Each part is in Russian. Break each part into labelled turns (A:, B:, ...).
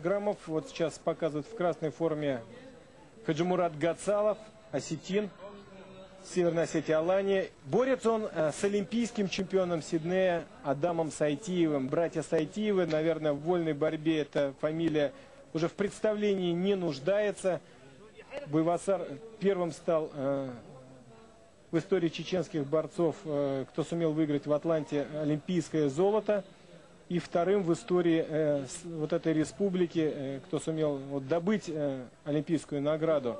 A: Граммов вот сейчас показывают в красной форме Хаджимурат Гацалов, осетин, Северной Осетии Алания. Борется он с олимпийским чемпионом Сиднея Адамом Сайтиевым. Братья Сайтиевы, наверное, в вольной борьбе эта фамилия уже в представлении не нуждается. Буйвасар первым стал в истории чеченских борцов, кто сумел выиграть в Атланте олимпийское золото. И вторым в истории вот этой республики, кто сумел добыть олимпийскую награду.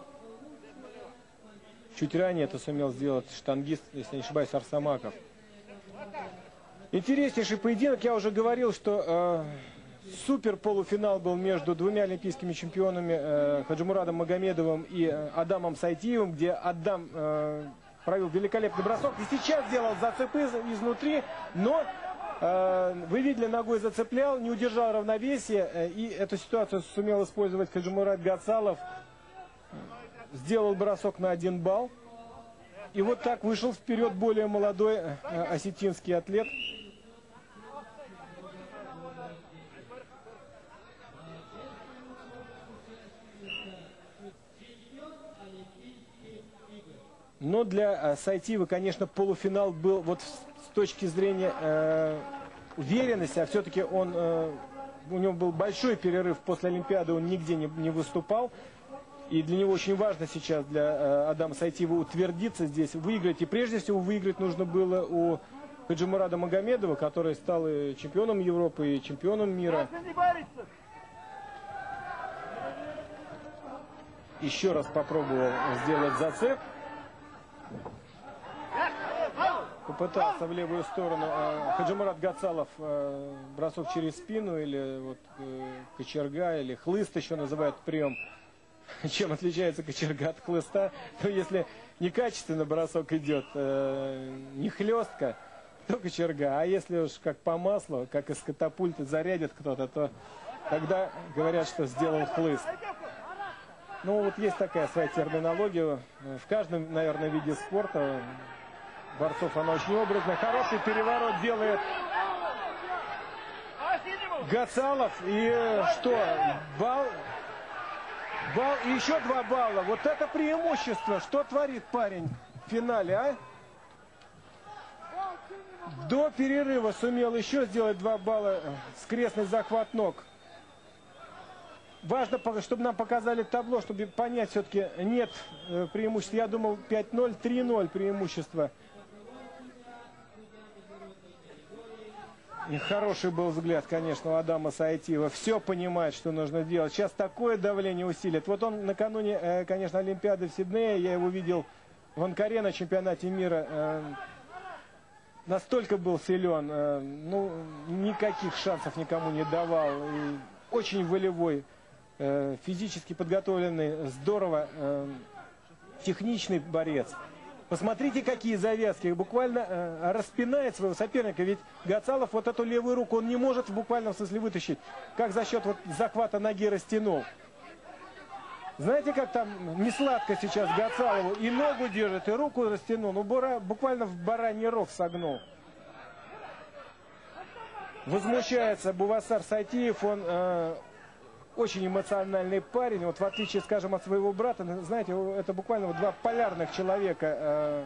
A: Чуть ранее это сумел сделать штангист, если не ошибаюсь, Арсамаков. Интереснейший поединок. Я уже говорил, что супер полуфинал был между двумя олимпийскими чемпионами Хаджимурадом Магомедовым и Адамом Сайтиевым, где Адам провел великолепный бросок. И сейчас сделал зацепы изнутри, но вы видели, ногой зацеплял, не удержал равновесие, и эту ситуацию сумел использовать Хаджимурат Гацалов. Сделал бросок на 1 балл. И вот так вышел вперед более молодой осетинский атлет. Но для Сайтиева, конечно, полуфинал был вот с точки зрения уверенности, а все-таки у него был большой перерыв после Олимпиады, он нигде не выступал. И для него очень важно сейчас, для Адама Сайтиева, утвердиться здесь, выиграть. И прежде всего выиграть нужно было у Хаджимурада Магомедова, который стал и чемпионом Европы, и чемпионом мира. Еще раз попробовал сделать зацеп. Попытался в левую сторону Хаджимурат Гацалов, бросок через спину, или вот кочерга, или хлыст еще называют прием. Чем отличается кочерга от хлыста? То если некачественно бросок идет, не хлестка, то кочерга. А если уж как по маслу, как из катапульты зарядит кто-то, то тогда говорят, что сделал хлыст. Ну вот есть такая своя терминология. В каждом, наверное, виде спорта борцов она очень образная. Хороший переворот делает Гацалов. И что? Балл и еще 2 балла. Вот это преимущество. Что творит парень в финале, а? До перерыва сумел еще сделать 2 балла. Скрестный захват ног. Важно, чтобы нам показали табло, чтобы понять, все-таки нет преимущества. Я думал 5-0, 3-0 преимущество. И хороший был взгляд, конечно, у Адама Сайтиева. Все понимает, что нужно делать. Сейчас такое давление усилит. Вот он накануне, конечно, Олимпиады в Сиднее, я его видел в Анкаре на чемпионате мира. Настолько был силен, ну, никаких шансов никому не давал. И очень волевой, физически подготовленный, здорово техничный борец. Посмотрите, какие завязки. Буквально распинает своего соперника. Ведь Гацалов вот эту левую руку он не может в буквальном смысле вытащить. Как за счет вот захвата ноги растянул. Знаете, как там несладко сейчас Гацалову. И ногу держит, и руку растянул. Ну, буквально в бараний рог согнул. Возмущается Буйвасар Сайтиев. Он очень эмоциональный парень. Вот в отличие, скажем, от своего брата, знаете, это буквально вот 2 полярных человека.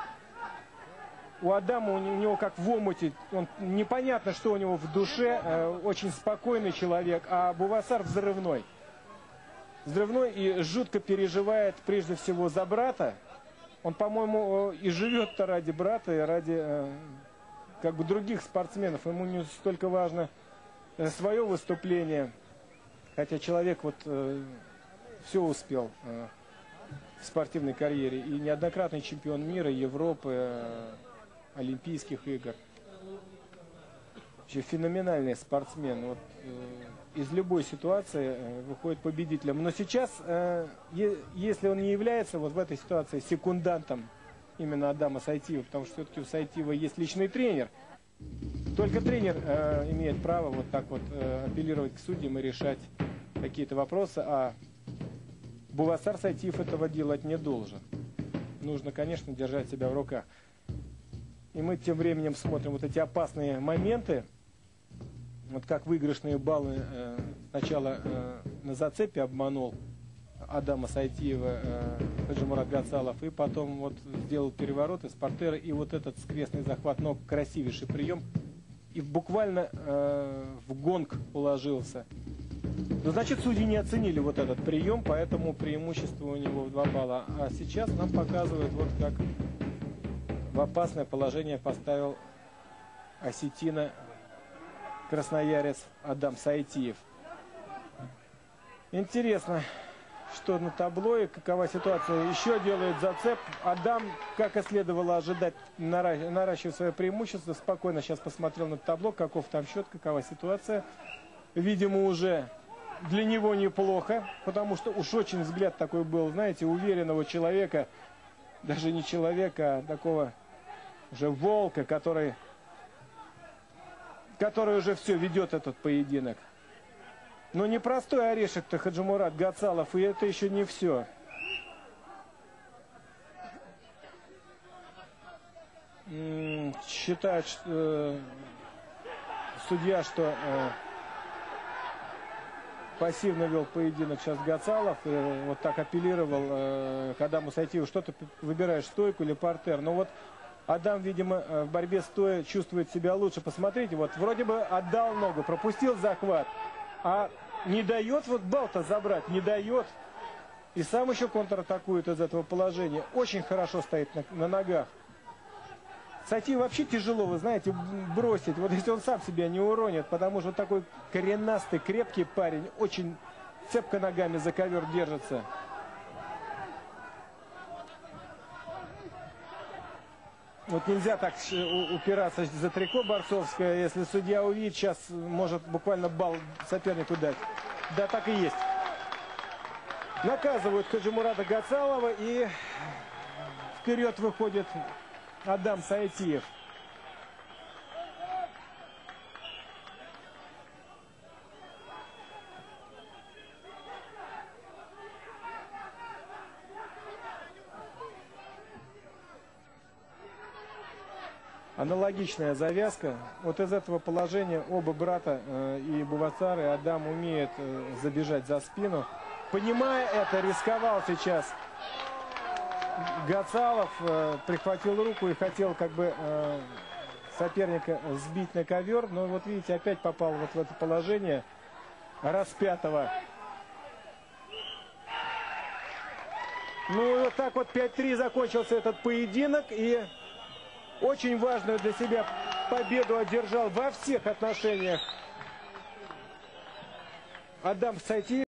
A: У Адама, у него как в омуте, непонятно, что у него в душе, очень спокойный человек, а Буйвасар взрывной. Взрывной и жутко переживает прежде всего за брата. Он, по-моему, и живет-то ради брата, и ради как бы других спортсменов. Ему не столько важно свое выступление. Хотя человек вот все успел в спортивной карьере. И неоднократный чемпион мира, Европы, Олимпийских игр. Вообще феноменальный спортсмен. Вот, из любой ситуации выходит победителем. Но сейчас, если он не является вот в этой ситуации секундантом именно Адама Сайтиева, потому что все-таки у Сайтиева есть личный тренер, только тренер имеет право вот так вот апеллировать к судьям и решать какие-то вопросы, а Буйвасар Сайтиев этого делать не должен. Нужно, конечно, держать себя в руках. И мы тем временем смотрим вот эти опасные моменты вот как выигрышные баллы сначала на зацепе обманул Адама Сайтиева Хаджимурат Гацалов, и потом вот сделал переворот из партера, и вот этот скрестный захват ног, красивейший прием, и буквально в гонг уложился. Ну, значит, судьи не оценили вот этот прием, поэтому преимущество у него в 2 балла. А сейчас нам показывают, вот как в опасное положение поставил осетина красноярец Адам Сайтиев. Интересно, что на табло и какова ситуация. Еще делает зацеп. Адам, как и следовало ожидать, наращивает свое преимущество. Спокойно сейчас посмотрел на табло, каков там счет, какова ситуация. Видимо, уже для него неплохо, потому что уж очень взгляд такой был, знаете, уверенного человека, даже не человека, а такого уже волка, который уже все ведет этот поединок. Но непростой орешек-то Хаджимурат Гацалов, и это еще не все. Считает судья, что пассивно вел поединок сейчас Гацалов, и вот так апеллировал к Адаму Сайтиеву, что ты выбираешь, стойку или партер. Но вот Адам, видимо, в борьбе стоя чувствует себя лучше. Посмотрите, вот вроде бы отдал ногу, пропустил захват, а не дает вот балл-то забрать, не дает. И сам еще контратакует из этого положения. Очень хорошо стоит на ногах. Сайтиев вообще тяжело, вы знаете, бросить. Вот если он сам себя не уронит, потому что такой коренастый, крепкий парень, очень цепко ногами за ковер держится. Вот нельзя так упираться за трико борцовское. Если судья увидит, сейчас может буквально балл сопернику дать. Да, так и есть. Наказывают Хаджимурата Гацалова, и вперед выходит Адам Сайтиев. Аналогичная завязка. Вот из этого положения оба брата, и Бувацар, и Адам, умеют забежать за спину. Понимая это, рисковал сейчас Гацалов, прихватил руку и хотел как бы соперника сбить на ковер. Но вот видите, опять попал вот в это положение распятого. Ну и вот так вот 5-3 закончился этот поединок. И очень важную для себя победу одержал во всех отношениях Адам Сайтиев.